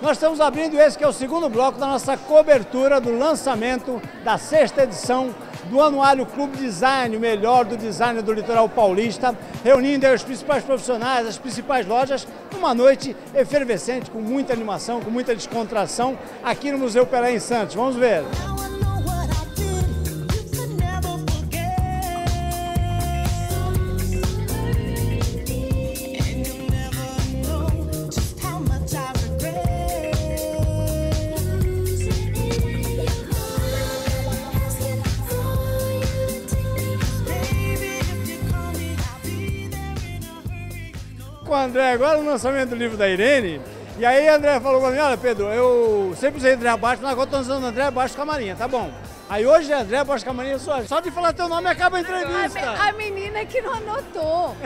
Nós estamos abrindo esse que é o segundo bloco da nossa cobertura do lançamento da 6ª edição do Anuário Clube Design, o melhor do design do litoral paulista, reunindo aí os principais profissionais, as principais lojas, numa noite efervescente, com muita animação, com muita descontração, aqui no Museu Pelé em Santos. Vamos ver. Com o André, agora no lançamento do livro da Irene, e aí o André falou pra mim, olha Pedro, eu sempre usei André Abaixo, mas agora estou usando André Abaixo Camarinha, tá bom. Aí hoje é André Abaixo Camarinha, só de falar teu nome acaba a entrevista. A menina que não anotou.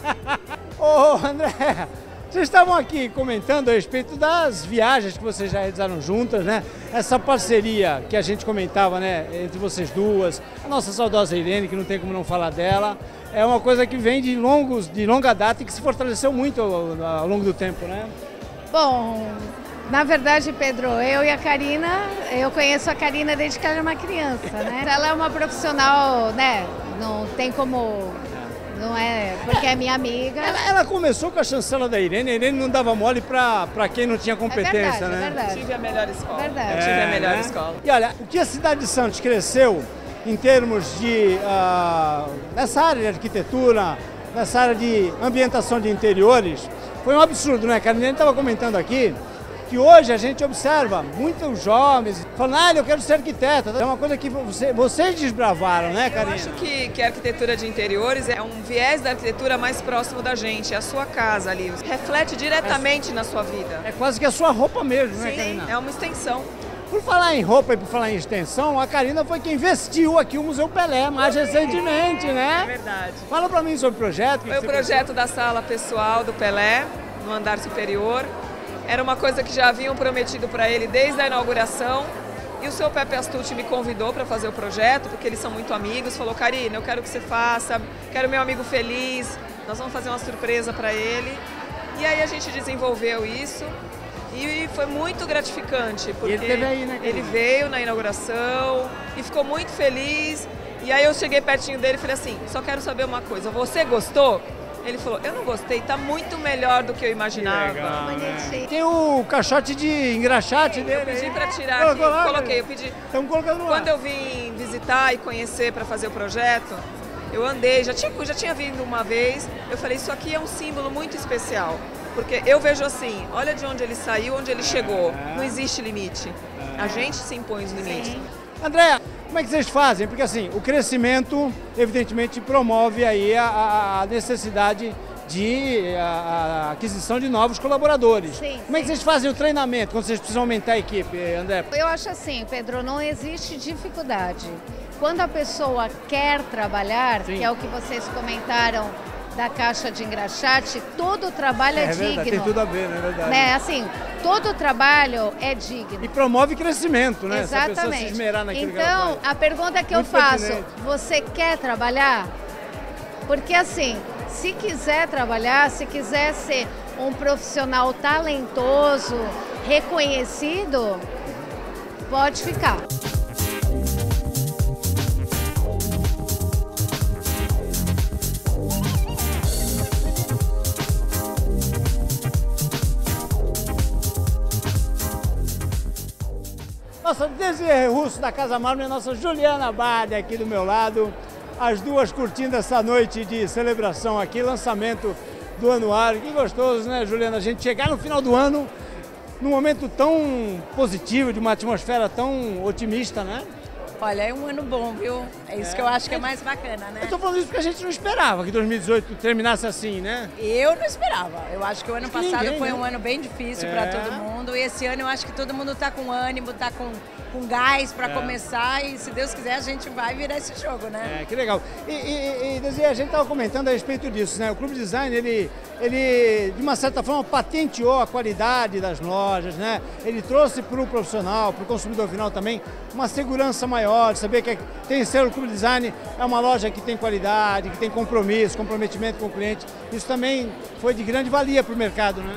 Ô André, vocês estavam aqui comentando a respeito das viagens que vocês já realizaram juntas, né? Essa parceria que a gente comentava, né, entre vocês duas, a nossa saudosa Irene, que não tem como não falar dela, é uma coisa que vem de longa data e que se fortaleceu muito ao longo do tempo, né? Bom, na verdade, Pedro, eu e a Karina, eu conheço a Karina desde que ela era uma criança, né? Ela é uma profissional, né, não tem como... Não é porque é minha amiga. Ela começou com a chancela da Irene, a Irene não dava mole pra quem não tinha competência, né? É verdade. Tive a melhor escola. Verdade. Tive a melhor escola. E olha, o que a cidade de Santos cresceu em termos de, nessa área de arquitetura, nessa área de ambientação de interiores, foi um absurdo, né, cara? A gente estava comentando aqui que hoje a gente observa muitos jovens falando, eu quero ser arquiteta. É uma coisa que vocês desbravaram, né, Karina? Eu acho que a arquitetura de interiores é um viés da arquitetura mais próximo da gente, é a sua casa ali, reflete diretamente na sua vida. É quase que a sua roupa mesmo, né, Karina? Sim, é uma extensão. Por falar em roupa e por falar em extensão, a Karina foi quem vestiu aqui o Museu Pelé mais recentemente, né? É verdade. Fala pra mim sobre o projeto. Foi o projeto da sala pessoal do Pelé, no andar superior. Era uma coisa que já haviam prometido para ele desde a inauguração. E o seu Pepe Astucci me convidou para fazer o projeto, porque eles são muito amigos. Falou, Karina, eu quero que você faça, quero meu amigo feliz, nós vamos fazer uma surpresa para ele. E aí a gente desenvolveu isso. E foi muito gratificante, porque ele teve aí, né, ele veio na inauguração e ficou muito feliz. E aí eu cheguei pertinho dele e falei assim, só quero saber uma coisa, você gostou? Ele falou, eu não gostei, tá muito melhor do que eu imaginava. Legal, né? Tem o caixote de engraxate dele. Eu pedi para tirar aqui, coloquei, eu pedi. Estamos colocando no ar. Quando eu vim visitar e conhecer para fazer o projeto, eu andei, já tinha vindo uma vez, eu falei, isso aqui é um símbolo muito especial. Porque eu vejo assim, olha de onde ele saiu, onde ele chegou. Não existe limite. A gente se impõe os limites. Sim. André, como é que vocês fazem? Porque assim, o crescimento evidentemente promove aí a necessidade de a aquisição de novos colaboradores. Sim, como é que vocês fazem o treinamento quando vocês precisam aumentar a equipe, André? Eu acho assim, Pedro, não existe dificuldade. Quando a pessoa quer trabalhar, Sim. que é o que vocês comentaram da caixa de engraxate, todo o trabalho é digno. Verdade, tem tudo a ver, não é verdade? Né? Assim, todo o trabalho é digno. E promove crescimento, né? Exatamente. Se a pessoa se esmerar naquilo que ela Então, faz. a pergunta que eu Muito faço, pertinente. você quer trabalhar? Porque assim, se quiser trabalhar, se quiser ser um profissional talentoso, reconhecido, pode ficar. Nossa Desirê Russo da Casa Mármore e a nossa Juliana Bade aqui do meu lado. As duas curtindo essa noite de celebração aqui, lançamento do anuário. Que gostoso, né, Juliana? A gente chegar no final do ano num momento tão positivo, de uma atmosfera tão otimista, né? Olha, é um ano bom, viu? É isso que eu acho que é mais bacana, né? Eu tô falando isso porque a gente não esperava que 2018 terminasse assim, né? Eu não esperava. Eu acho que o ano passado ninguém, foi né? um ano bem difícil para todo mundo. E esse ano eu acho que todo mundo tá com ânimo, tá com gás para começar. E se Deus quiser, a gente vai virar esse jogo, né? É, que legal. E Desirê, a gente estava comentando a respeito disso, né? O Clube Design, ele de uma certa forma patenteou a qualidade das lojas, né? Ele trouxe para o profissional, para o consumidor final também, uma segurança maior, de saber que tem selo Clube Design, é uma loja que tem qualidade, que tem compromisso, comprometimento com o cliente. Isso também foi de grande valia para o mercado, né?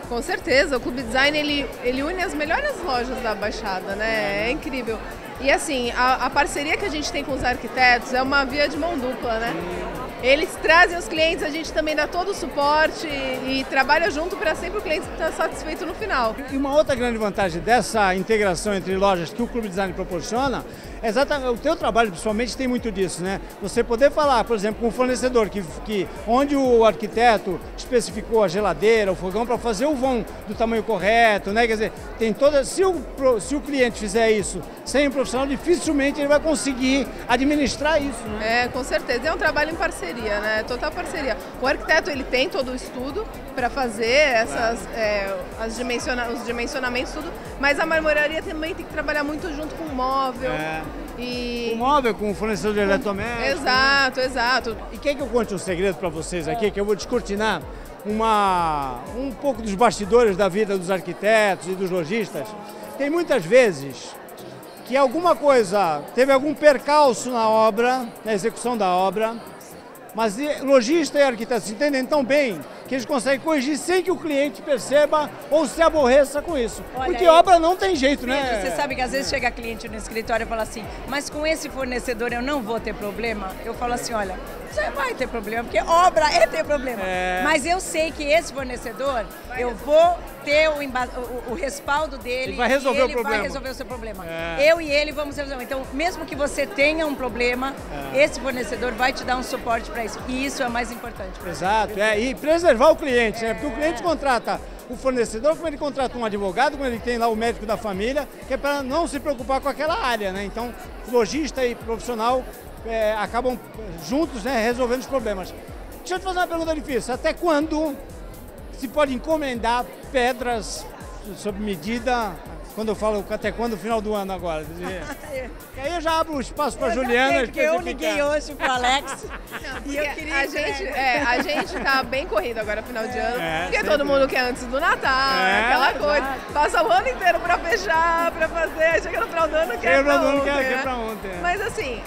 Com certeza, o Clube Design ele une as melhores lojas da Baixada, né? É incrível. E assim, a parceria que a gente tem com os arquitetos é uma via de mão dupla, né? Eles trazem os clientes, a gente também dá todo o suporte e trabalha junto para sempre o cliente estar satisfeito no final. E uma outra grande vantagem dessa integração entre lojas que o Clube Design proporciona é exatamente o teu trabalho, principalmente, tem muito disso, né? Você poder falar, por exemplo, com o fornecedor, onde o arquiteto especificou a geladeira, o fogão, para fazer o vão do tamanho correto, né? Quer dizer, tem toda. Se o cliente fizer isso sem um profissional, dificilmente ele vai conseguir administrar isso, né? É, com certeza. É um trabalho em parceria, né? Total parceria. O arquiteto, ele tem todo o estudo para fazer os dimensionamentos, tudo, mas a marmoraria também tem que trabalhar muito junto com o móvel. O móvel com o fornecedor de eletrodomésticos. Exato, exato. E quer que eu conte um segredo para vocês aqui, que eu vou descortinar um pouco dos bastidores da vida dos arquitetos e dos lojistas. Tem muitas vezes que teve algum percalço na obra, na execução da obra, mas lojista e arquiteto se entendem tão bem que eles conseguem corrigir sem que o cliente perceba ou se aborreça com isso. Olha, porque obra não tem jeito, Pedro, né? Você sabe que às vezes chega cliente no escritório e fala assim, mas com esse fornecedor eu não vou ter problema? Eu falo assim, olha, você vai ter problema, porque obra é ter problema. Mas eu sei que esse fornecedor, eu vou ter o respaldo dele. Ele vai resolver o problema. Vai resolver o seu problema. Eu e ele vamos resolver. Então, mesmo que você tenha um problema, esse fornecedor vai te dar um suporte para isso. E isso é o mais importante. Exato, e preservar o cliente, né? Porque o cliente contrata o fornecedor, como ele contrata um advogado, como ele tem lá o médico da família, que é para não se preocupar com aquela área, né? Então, lojista e profissional acabam juntos, né, resolvendo os problemas. Deixa eu te fazer uma pergunta difícil. Até quando se pode encomendar pedras sob medida? Quando eu falo até quando, final do ano agora. E aí eu já abro o espaço para a Juliana. Porque eu liguei hoje com o Alex e eu queria... A gente tá bem corrido agora, final de ano, porque todo mundo quer antes do Natal, aquela coisa. Passa o ano inteiro para fechar, para fazer, chega no final do ano, quer pra ontem. Mas assim,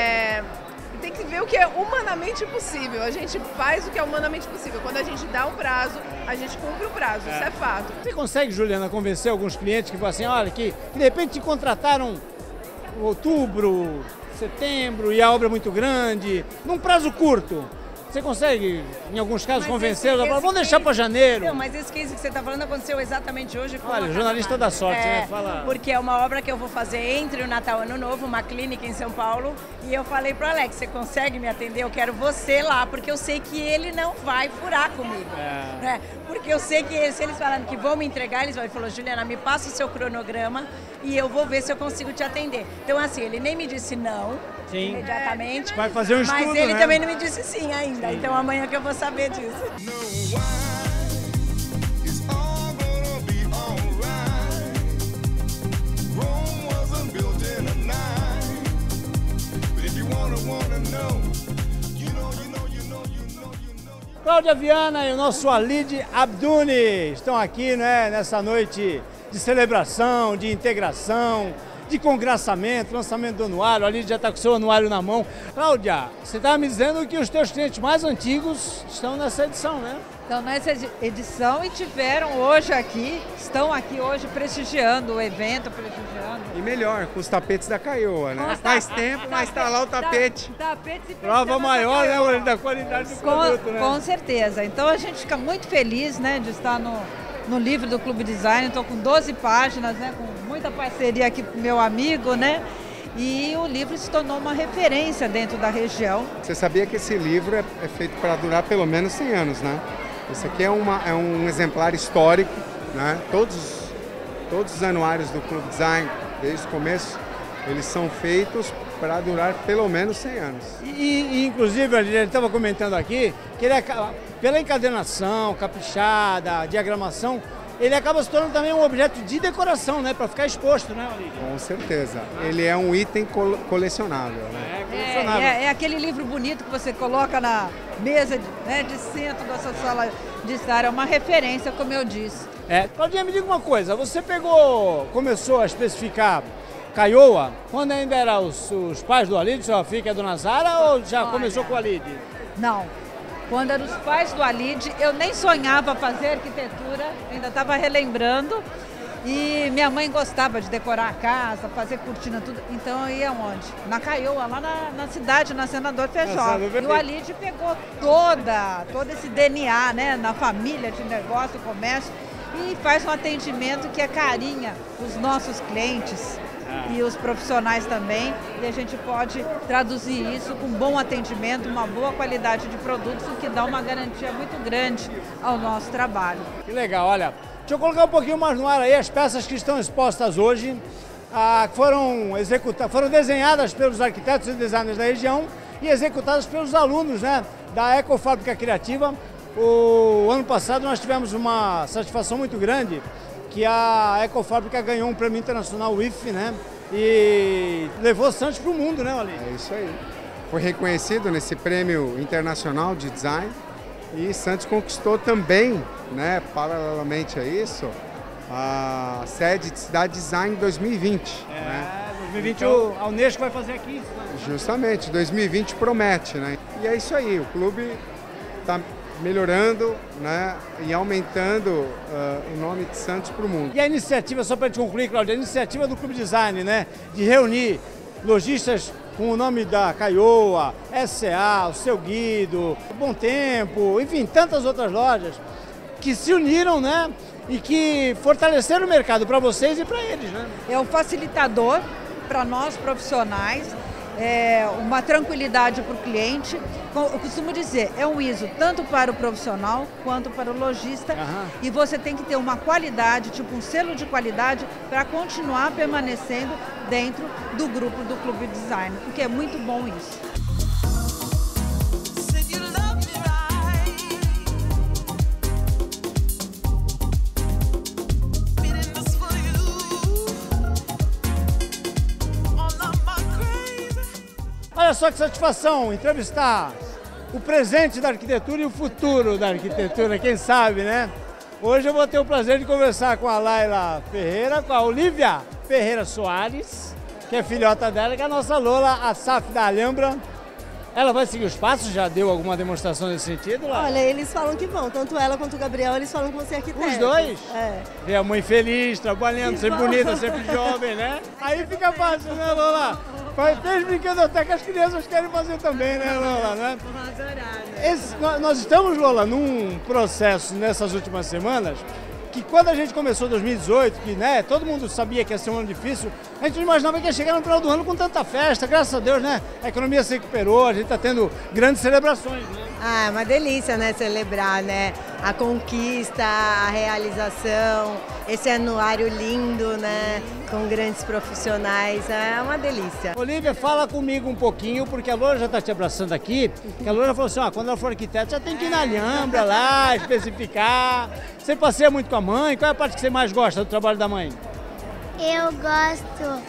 tem que ver o que é humanamente possível. A gente faz o que é humanamente possível. Quando a gente dá um prazo, a gente cumpre o prazo. Isso é fato. Você consegue, Juliana, convencer alguns clientes que falam assim, olha, que de repente te contrataram em outubro, setembro e a obra é muito grande, num prazo curto? Você consegue, em alguns casos, convencê-los? Vamos deixar para janeiro. Não, mas esse case que você está falando aconteceu exatamente hoje com Olha, jornalista da sorte, né? Fala. Porque é uma obra que eu vou fazer entre o Natal e o Ano Novo, uma clínica em São Paulo. E eu falei para o Alex, você consegue me atender? Eu quero você lá, porque eu sei que ele não vai furar comigo. Né? Porque eu sei que se eles falarem que vão me entregar, eles vão. Ele falou, Juliana, me passa o seu cronograma e eu vou ver se eu consigo te atender. Então, assim, ele nem me disse não. Sim. Imediatamente. Vai fazer um estudo, mas ele né? também não me disse sim ainda. Sim. Então amanhã que eu vou saber disso. Cláudia Viana e o nosso Walid Abduni estão aqui, né, nessa noite de celebração, de integração, de congraçamento, lançamento do anuário. Ali já está com o seu anuário na mão. Cláudia, você estava me dizendo que os teus clientes mais antigos estão nessa edição, né? Estão nessa edição e estão aqui hoje prestigiando o evento, E melhor, com os tapetes da Caioa, né? Faz tempo, mas está lá o tapete. Prova maior, né, da qualidade do produto, né? Com certeza. Então a gente fica muito feliz, né, de estar no livro do Clube Design. Estou com 12 páginas, né, com muita parceria aqui com meu amigo, né? E o livro se tornou uma referência dentro da região. Você sabia que esse livro é feito para durar pelo menos 100 anos, né? Esse aqui é um exemplar histórico, né? Todos os anuários do Clube Design, desde o começo, eles são feitos para durar pelo menos 100 anos. E inclusive, ele estava comentando aqui, que ele pela encadernação, caprichada, diagramação, ele acaba se tornando também um objeto de decoração, né? Para ficar exposto, né, Walid? Com certeza. Ele é um item colecionável, né? Colecionável. É aquele livro bonito que você coloca na mesa de centro da sua sala de estar. É uma referência, como eu disse. Claudinha, me diga uma coisa. Você começou a especificar Caioa quando ainda eram os pais do Walid, seu Rafik e a dona Zara, ou já começou com o Walid? Não. quando eram os pais do Alide, eu nem sonhava fazer arquitetura, ainda estava relembrando. E minha mãe gostava de decorar a casa, fazer cortina, tudo. Então eu ia onde? Na Caioa, lá na cidade, na Senador Feijó. E o Alide pegou todo esse DNA, né, na família de negócio, comércio, e faz um atendimento que é carinha os nossos clientes e os profissionais também. E a gente pode traduzir isso com bom atendimento, uma boa qualidade de produtos, o que dá uma garantia muito grande ao nosso trabalho. Que legal, olha. Deixa eu colocar um pouquinho mais no ar aí as peças que estão expostas hoje, foram desenhadas pelos arquitetos e designers da região e executadas pelos alunos, né, da Ecofábrica Criativa. O ano passado nós tivemos uma satisfação muito grande, que a Ecofábrica ganhou um prêmio internacional WIF, né, e levou Santos para o mundo, né, Ali? É isso aí. Foi reconhecido nesse prêmio internacional de design. E Santos conquistou também, né, paralelamente a isso, a sede de Cidade Design 2020. 2020 então, a Unesco vai fazer aqui. Justamente, 2020 promete, né? E é isso aí, o clube está melhorando, né, e aumentando o nome de Santos para o mundo. E a iniciativa, só para te concluir, Cláudia, a iniciativa do Clube Design, né, de reunir lojistas com o nome da Caioa, SCA, o Seu Guido, Bom Tempo, enfim, tantas outras lojas que se uniram, né, e que fortaleceram o mercado para vocês e para eles, né? É um facilitador para nós profissionais, uma tranquilidade para o cliente. Eu costumo dizer, é um ISO tanto para o profissional quanto para o lojista. E você tem que ter uma qualidade, tipo um selo de qualidade, para continuar permanecendo dentro do grupo do Clube Design, porque é muito bom isso. Olha só que satisfação entrevistar o presente da arquitetura e o futuro da arquitetura, quem sabe, né? Hoje eu vou ter o prazer de conversar com a Laila Ferreira, com a Olivia Ferreira Soares, que é filhota dela, que é a nossa Lola Assaf da Alhambra. Ela vai seguir os passos? Já deu alguma demonstração nesse sentido, Laila? Olha, eles falam que vão, tanto ela quanto o Gabriel, eles falam que vão ser arquitetos. Os dois? É. Vê a mãe feliz, trabalhando, sempre bonita, sempre jovem, né? Aí fica fácil, né, Lola? Fez brinquedo até que as crianças querem fazer também, né, Lola? Né? Vão adorar, né? Nós estamos, Lola, num processo nessas últimas semanas que quando a gente começou 2018, que, né, todo mundo sabia que ia ser um ano difícil, a gente não imaginava que ia chegar no final do ano com tanta festa, graças a Deus, né? A economia se recuperou, a gente está tendo grandes celebrações, né? Ah, é uma delícia, né, celebrar, né, a conquista, a realização, esse anuário lindo, né, com grandes profissionais, é uma delícia. Olivia, fala comigo um pouquinho, porque a Lola já está te abraçando aqui, que a Lola falou assim, quando ela for arquiteta, já tem que ir na Alhambra lá, especificar. Você passeia muito com a mãe, qual é a parte que você mais gosta do trabalho da mãe? Eu gosto,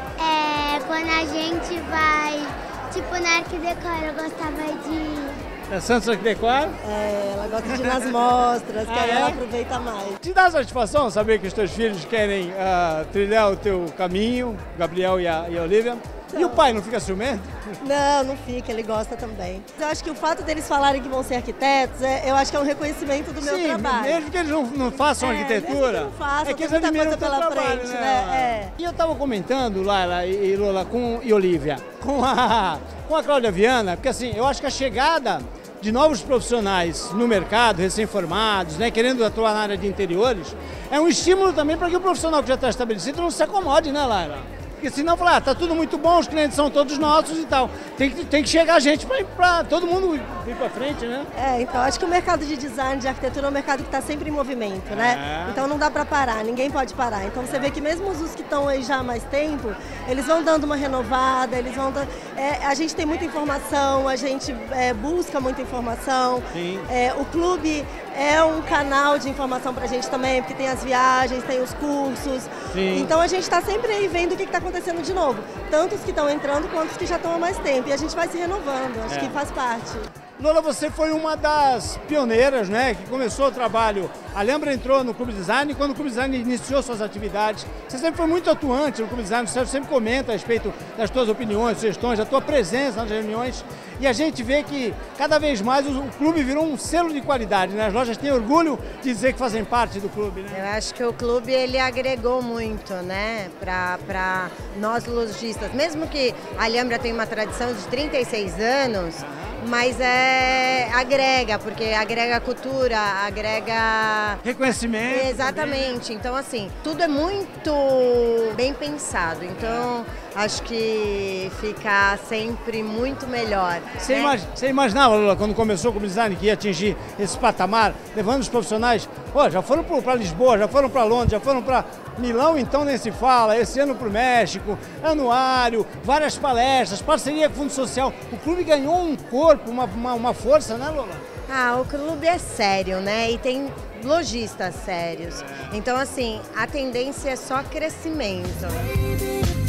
quando a gente vai, tipo na Arquidecor, eu gostava de... É Santos Arquidecor? Ela gosta de ir nas mostras, que aí ela aproveita mais. Te dá satisfação saber que os teus filhos querem trilhar o teu caminho, Gabriel e a Olivia? Não. E o pai não fica ciumento? Não fica, ele gosta também. Eu acho que o fato deles falarem que vão ser arquitetos, eu acho que é um reconhecimento do meu trabalho. Mesmo que eles não façam arquitetura, não façam, é que eles admiram o teu trabalho, né? E eu estava comentando, Laila e Lola, e Olivia, com a Cláudia Viana, porque assim, eu acho que a chegada de novos profissionais no mercado, recém-formados, né, querendo atuar na área de interiores, é um estímulo também para que o profissional que já está estabelecido não se acomode, né, Laila? Porque senão falar, tá tudo muito bom, os clientes são todos nossos e tal. Tem que chegar gente para todo mundo ir para frente, né? Então acho que o mercado de design, de arquitetura é um mercado que está sempre em movimento, né? Então não dá para parar, ninguém pode parar. Então você vê que mesmo os que estão aí já há mais tempo, eles vão dando uma renovada, eles vão dando... a gente tem muita informação, a gente busca muita informação. Sim. O clube é um canal de informação para a gente também, porque tem as viagens, tem os cursos. Sim. Então a gente está sempre aí vendo o que está acontecendo de novo. Tanto os que estão entrando quanto os que já estão há mais tempo. E a gente vai se renovando, acho que faz parte. Lola, você foi uma das pioneiras, né, que começou o trabalho. A Alhambra entrou no Clube Design, quando o Clube Design iniciou suas atividades. Você sempre foi muito atuante no Clube Design, você sempre comenta a respeito das suas opiniões, sugestões, da tua presença nas reuniões. E a gente vê que cada vez mais o clube virou um selo de qualidade, né? As lojas têm orgulho de dizer que fazem parte do clube, né? Eu acho que o clube ele agregou muito, né, para nós lojistas. Mesmo que a Alhambra tem uma tradição de 36 anos, mas agrega, porque agrega cultura, agrega reconhecimento. Exatamente. Também. Então, assim, tudo é muito bem pensado. Então, acho que fica sempre muito melhor. Você imaginava, Lola, quando começou com o design, que ia atingir esse patamar, levando os profissionais, já foram para Lisboa, já foram para Londres, já foram para Milão, então nem se fala, esse ano para o México, anuário, várias palestras, parceria com o Fundo Social. O clube ganhou um corpo, uma força, né, Lola? O clube é sério, né? E tem lojistas sérios. Então, assim, a tendência é só crescimento.